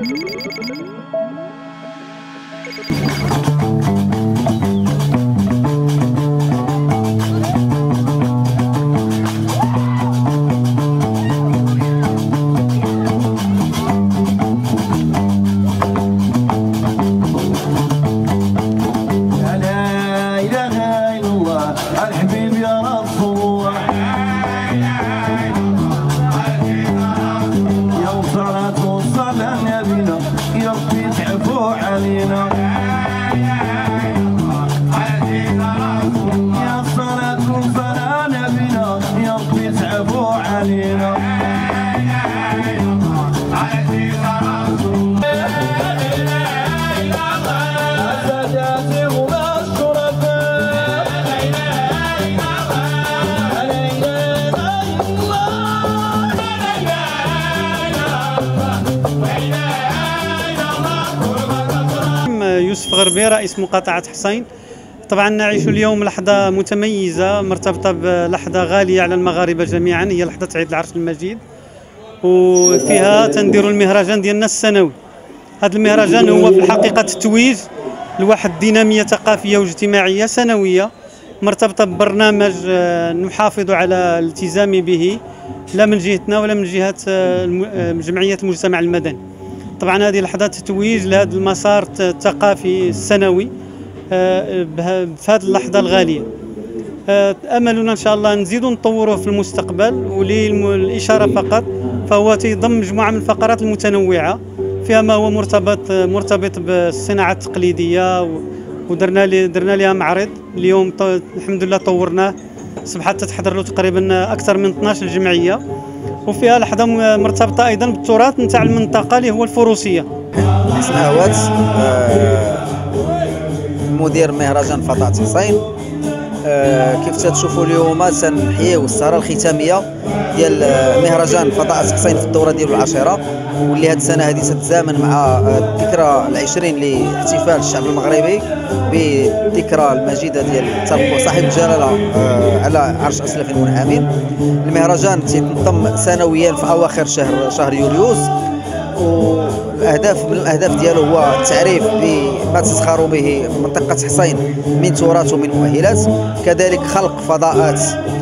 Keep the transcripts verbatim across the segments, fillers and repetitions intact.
يوسف غربي رئيس مقاطعة حصين. طبعا نعيش اليوم لحظة متميزة مرتبطة بلحظة غالية على المغاربة جميعا، هي لحظة عيد العرش المجيد، وفيها تندير المهرجان ديالنا السنوي. هذا المهرجان هو في الحقيقة تتويج لواحد الدينامية ثقافية واجتماعية سنوية مرتبطة ببرنامج نحافظ على الالتزام به لا من جهتنا ولا من جهة جمعية المجتمع المدني. طبعا هذه لحظة تتويج لهذا المسار الثقافي السنوي في هذه اللحظة الغالية. أملنا إن شاء الله نزيدوا نطوروه في المستقبل، وللإشارة فقط فهو تيضم مجموعة من الفقرات المتنوعة فيها ما هو مرتبط مرتبط بالصناعة التقليدية، ودرنا لي درنا لها معرض اليوم الحمد لله طورناه، أصبحت تتحضر له تقريبا أكثر من اثناش جمعية، وفيها لحظة مرتبطة أيضا بالتراث نتاع المنطقة اللي هو الفروسية. حسن عواد مدير مهرجان فضاء حصين. كيف تشوفوا اليوم تنحييو السهرة الختامية ديال مهرجان فضاء حصين في الدورة ديالو العاشرة، واللي هذه السنة هذه تتزامن مع الذكرى العشرين لاحتفال الشعب المغربي بالذكرى المجيدة ديال تربع صاحب الجلالة على عرش أسلاف المنعمين. المهرجان تيتنظم سنويا في أواخر شهر شهر يوليوز، والاهداف من الاهداف ديالو هو التعريف بما تزخر به منطقه حصين من تراث ومن مؤهلات، كذلك خلق فضاءات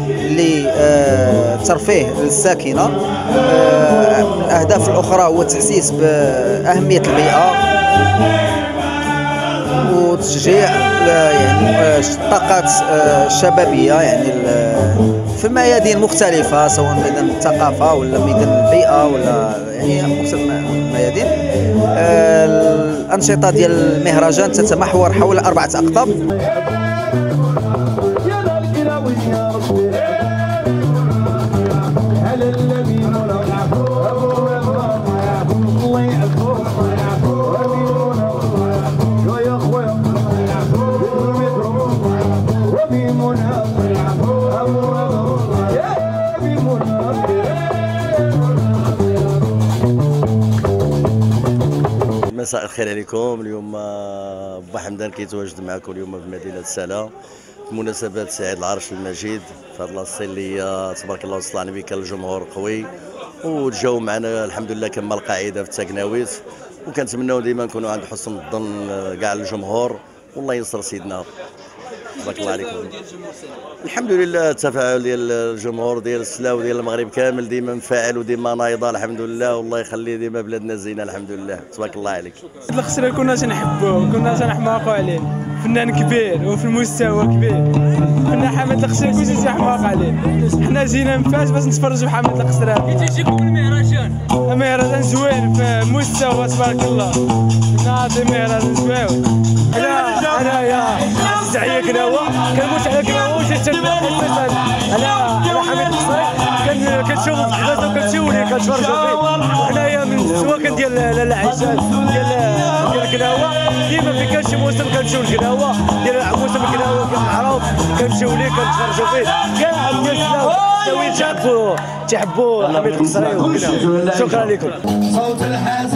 للترفيه للساكنه. من الاهداف الاخرى هو التحسيس باهميه البيئه وتشجيع يعني الطاقات الشبابيه يعني في ميادين مختلفه، سواء ميدان الثقافه ولا ميدان البيئه ولا يعني مختلف الميادين. الانشطه ديال المهرجان تتمحور حول اربعه اقطاب. مساء الخير عليكم. اليوم با حمدان كيتواجد معكم اليوم في مدينه سلا بمناسبه عيد العرش المجيد في هذه اللاصه اللي تبارك الله وصل على النبي. كان الجمهور قوي وجاو معنا الحمد لله كما القاعده في التكناويت، وكنتمناو ديما نكونوا عند حسن الظن كاع الجمهور، والله ينصر سيدنا. تبارك الله عليكم. الحمد لله التفاعل ديال الجمهور ديال السلا وديال المغرب كامل ديما مفاعل وديما نايضه الحمد لله، والله يخلي ديما بلادنا زينه الحمد لله. تبارك الله عليك. الخسره كنا تنحبوه كنا تنحماقوا عليه، فنان كبير وفي المستوى كبير. حنا حمد الخسره كلشي تيحماق عليه، حنا جينا من فاس باش نتفرجوا حمد الخسره. كي تيجيكم المهرجان؟ المهرجان زوين في مستوى تبارك الله، ناضي مهرجان زوين. انا انايا تحيه قناوه كنموت على قناوه وجيت انا انا حميد القصري كنشوف في حداثه وكنتشولي كنتفرجوا فيه، وحنايا من السواكن ديال لاله عيسى ديال ديال قناوه ديما في كان شي موسم كنمشيو لقناوه ديال موسم القناوه كان معروف كنمشيو ليه كنتفرجوا فيه. كاع الناس السلاويين تيحبوا تيحبوا حميد القصري وكذا. شكرا لكم.